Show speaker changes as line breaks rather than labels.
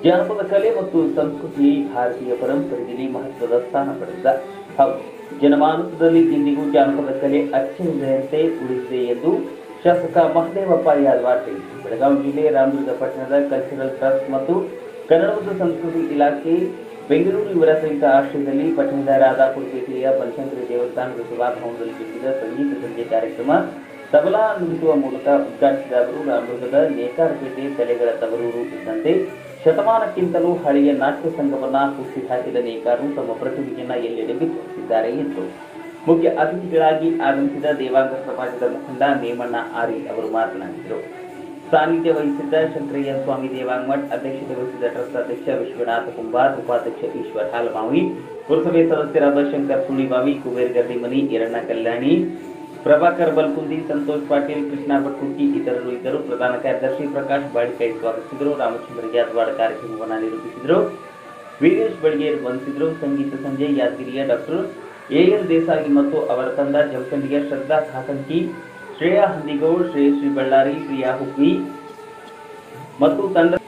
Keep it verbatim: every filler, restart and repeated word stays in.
ಜಾನಪದ ಕಲೆ ಮತ್ತು ಸಂಸ್ಕೃತಿ ಭಾರತೀಯ ಪರಂಪರೆಯಲ್ಲಿ ಮಹತ್ವದ ಸ್ಥಾನ ಪಡೆದಿದೆ. ಹೌದು, ಜನಮಾನಸದಲ್ಲಿ ಇಂದಿಗೂ ಜಾನಪದ ಕಲೆ ಅಚ್ಚಳಿಯದಂತೆ ಉಳಿದಿದೆ ಎಂದು ಶಾಸಕ ಮಹದೇವಪ್ಪ ಯಾದವಾಡ್ ತಿಳಿಸಿದರು. ಬೆಳಗಾವಿ ಜಿಲ್ಲೆ ರಾಮದುರ್ಗ ಪಟ್ಟಣದ ಕಲ್ಚರಲ್ ಟ್ರಸ್ಟ್ ಮತ್ತು ಕನ್ನಡ ಮತ್ತು ಸಂಸ್ಕೃತಿ ಇಲಾಖೆ ಬೆಂಗಳೂರು ಇವರ ಸಂಯುಕ್ತ ಆಶ್ರಯದಲ್ಲಿ ಪಟ್ಟಣದ ರಾಧಾಪುರಪೇಟೆಯ ಬನಶಂಕರಿ ದೇವಸ್ಥಾನದ ಸಭಾಭವನದಲ್ಲಿ ಜರುಗಿದ ಸಂಗೀತ ಸಂಜೆ ಕಾರ್ಯಕ್ರಮ ತಬಲಾ ನುಡಿಸುವ ಮೂಲಕ ಉದ್ಘಾಟಿಸಿದ ಅವರು ರಾಮದುರ್ಗದ ನೇಕಾರಪೇಟೆ ತಲೆಗಳ ತವರೂರು ಇದ್ದಂತೆ ಶತಮಾನಕ್ಕಿಂತಲೂ ಹಳೆಯ ನಾಟ್ಯ ಸಂಘವನ್ನ ಹುಟ್ಟಿ ಹಾಕಿದ ನೇಕಾರರು ತಮ್ಮ ಪ್ರತಿಭೆಯನ್ನ ಎಲ್ಲೆಡೆ ಬಿತ್ತರಿಸಿದ್ದಾರೆ ಎಂದರು. ಮುಖ್ಯ ಅತಿಥಿಗಳಾಗಿ ಆಗಮಿಸಿದ ದೇವಾಂಗ ಸಮಾಜದ ಮುಖಂಡ ನೇಮಣ್ಣ ಆರಿ ಅವರು ಮಾತನಾಡಿದರು. ಸಾನ್ನಿಧ್ಯ ವಹಿಸಿದ್ದ ಶಂಕರಯ್ಯ ಸ್ವಾಮಿ ದೇವಾಂಗಮಠ್, ಅಧ್ಯಕ್ಷತೆ ವಹಿಸಿದ ಟ್ರಸ್ಟ್ ಅಧ್ಯಕ್ಷ ವಿಶ್ವನಾಥ ಕುಂಬಾರ್, ಉಪಾಧ್ಯಕ್ಷ ಈಶ್ವರ್ ಹಾಲಮಾವಿ, ಪುರಸಭೆ ಸದಸ್ಯರಾದ ಶಂಕರ್ ಸುಳಿಬಾವಿ, ಕುಬೇರ್ ಗರ್ದಿಮನಿ, ಈರಣ್ಣ ಕಲ್ಯಾಣಿ, ಪ್ರಭಾಕರ್ ಬಲ್ಕುಂದಿ, ಸಂತೋಷ್ ಪಾಟೀಲ್, ಕೃಷ್ಣ ಭಟ್ಕುಟ್ಟಿ ಇತರರು ಇದ್ದರು. ಪ್ರಧಾನ ಕಾರ್ಯದರ್ಶಿ ಪ್ರಕಾಶ್ ಬಾಳಿಕೈ ಸ್ವಾಗತಿಸಿದರು. ರಾಮಚಂದ್ರ ಯಾದವಾಡ್ ಕಾರ್ಯಕ್ರಮವನ್ನು ನಿರೂಪಿಸಿದರು. ವೀರೇಶ್ ಬಳಿಗೇರ್ ವಂದಿಸಿದರು. ಸಂಗೀತ ಸಂಜೆ ಯಾದಗಿರಿಯ ಡಾಕ್ಟರ್ ಎಎಲ್ ದೇಸಾಯಿ ಮತ್ತು ಅವರ ತಂಡ, ಜಮಖಂಡಿಯ ಶ್ರದ್ಧಾ ಖಾಸಂಕಿ, ಶ್ರೇಯಾ ಹಂದಿಗೌಡ್, ಶ್ರೇಯಶ್ರೀ ಬಳ್ಳಾರಿ, ಪ್ರಿಯಾ ಹುಬ್ಬಿ ಮತ್ತು ತಂಡ